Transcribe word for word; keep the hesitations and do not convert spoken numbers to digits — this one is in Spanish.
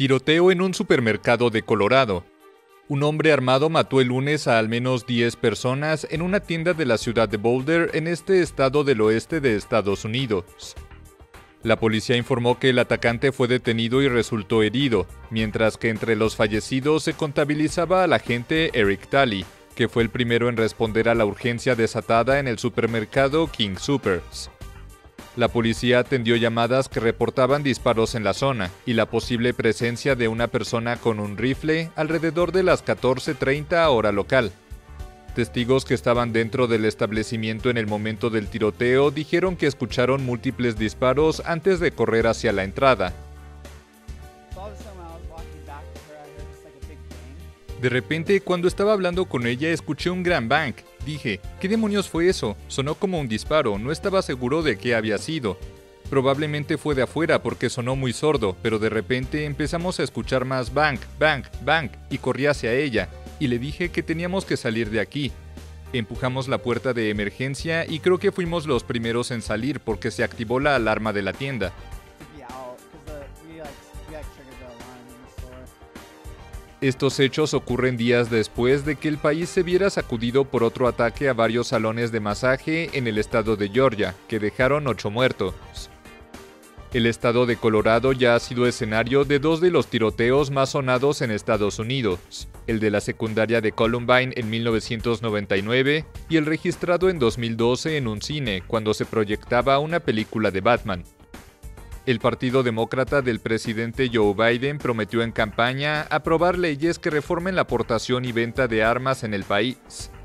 Tiroteo en un supermercado de Colorado. Un hombre armado mató el lunes a al menos diez personas en una tienda de la ciudad de Boulder, en este estado del oeste de Estados Unidos. La policía informó que el atacante fue detenido y resultó herido, mientras que entre los fallecidos se contabilizaba al agente Eric Talley, que fue el primero en responder a la urgencia desatada en el supermercado King Soopers. La policía atendió llamadas que reportaban disparos en la zona y la posible presencia de una persona con un rifle alrededor de las catorce treinta hora local. Testigos que estaban dentro del establecimiento en el momento del tiroteo dijeron que escucharon múltiples disparos antes de correr hacia la entrada. De repente, cuando estaba hablando con ella, escuché un gran bang. Dije, ¿qué demonios fue eso? Sonó como un disparo, no estaba seguro de qué había sido. Probablemente fue de afuera porque sonó muy sordo, pero de repente empezamos a escuchar más bang, bang, bang, y corrí hacia ella, y le dije que teníamos que salir de aquí. Empujamos la puerta de emergencia y creo que fuimos los primeros en salir porque se activó la alarma de la tienda. Estos hechos ocurren días después de que el país se viera sacudido por otro ataque a varios salones de masaje en el estado de Georgia, que dejaron ocho muertos. El estado de Colorado ya ha sido escenario de dos de los tiroteos más sonados en Estados Unidos, el de la secundaria de Columbine en mil novecientos noventa y nueve y el registrado en dos mil doce en un cine cuando se proyectaba una película de Batman. El Partido Demócrata del presidente Joe Biden prometió en campaña aprobar leyes que reformen la aportación y venta de armas en el país.